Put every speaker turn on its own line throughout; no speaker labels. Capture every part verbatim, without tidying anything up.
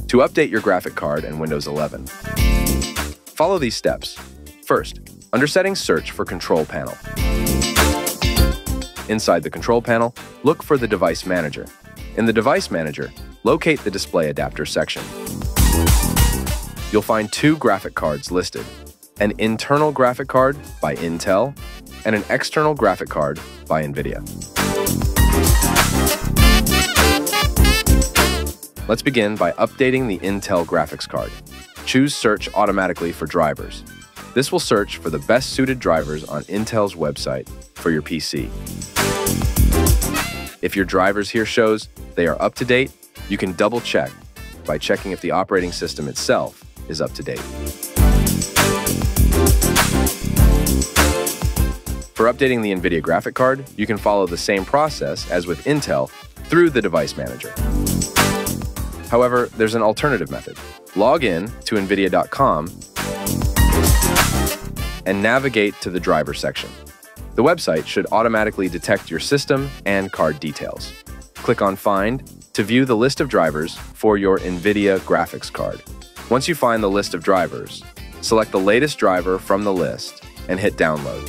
to update your graphic card and Windows eleven. Follow these steps. First, under Settings, search for Control Panel. Inside the Control Panel, look for the Device Manager. In the Device Manager, locate the Display Adapter section. You'll find two graphic cards listed, an internal graphic card by Intel and an external graphic card by NVIDIA. Let's begin by updating the Intel graphics card. Choose Search automatically for drivers. This will search for the best suited drivers on Intel's website for your P C. If your drivers here shows they are up to date, you can double check by checking if the operating system itself is up to date. For updating the NVIDIA graphic card, you can follow the same process as with Intel through the Device Manager. However, there's an alternative method. Log in to NVIDIA dot com and navigate to the driver section. The website should automatically detect your system and card details. Click on Find to view the list of drivers for your NVIDIA graphics card. Once you find the list of drivers, select the latest driver from the list and hit Download.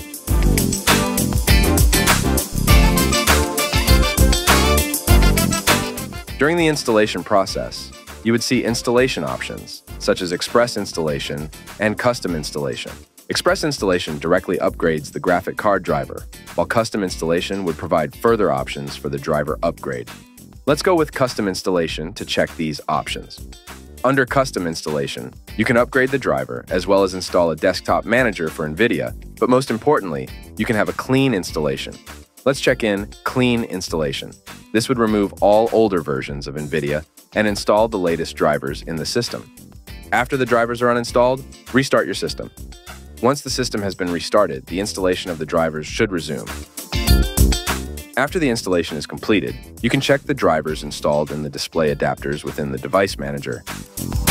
During the installation process, you would see installation options, such as Express Installation and Custom Installation. Express Installation directly upgrades the graphic card driver, while Custom Installation would provide further options for the driver upgrade. Let's go with Custom Installation to check these options. Under Custom Installation, you can upgrade the driver as well as install a desktop manager for NVIDIA, but most importantly, you can have a clean installation. Let's check in Clean Installation. This would remove all older versions of NVIDIA and install the latest drivers in the system. After the drivers are uninstalled, restart your system. Once the system has been restarted, the installation of the drivers should resume. After the installation is completed, you can check the drivers installed in the display adapters within the Device Manager